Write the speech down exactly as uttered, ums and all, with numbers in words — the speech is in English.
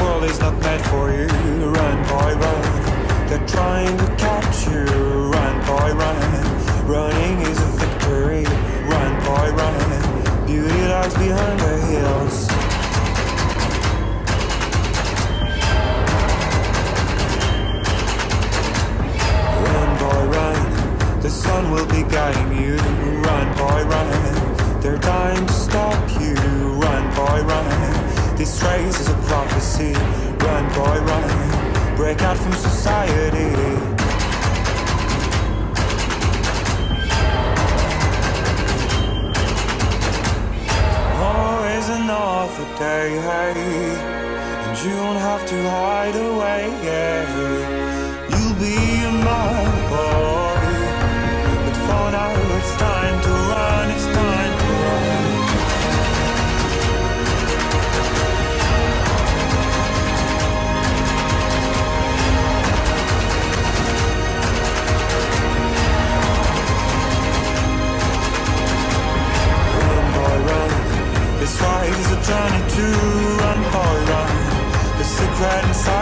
world is not meant for you. Run, boy, run. They're trying to catch you. Run, boy, run. Running is a victory. Run, boy, run. Beauty lies behind the hills. Run, boy, run. The sun will be guiding you. Run, boy, run. They're dying to stop you. Run, boy, run. This race is a prophecy. Run, boy, run. Break out from society. Always another day, hey, and you don't have to hide away, yeah. You'll be a man, boy, but for now it's time to run, it's time to run. This ride is a journey to run, boy, run. The secret inside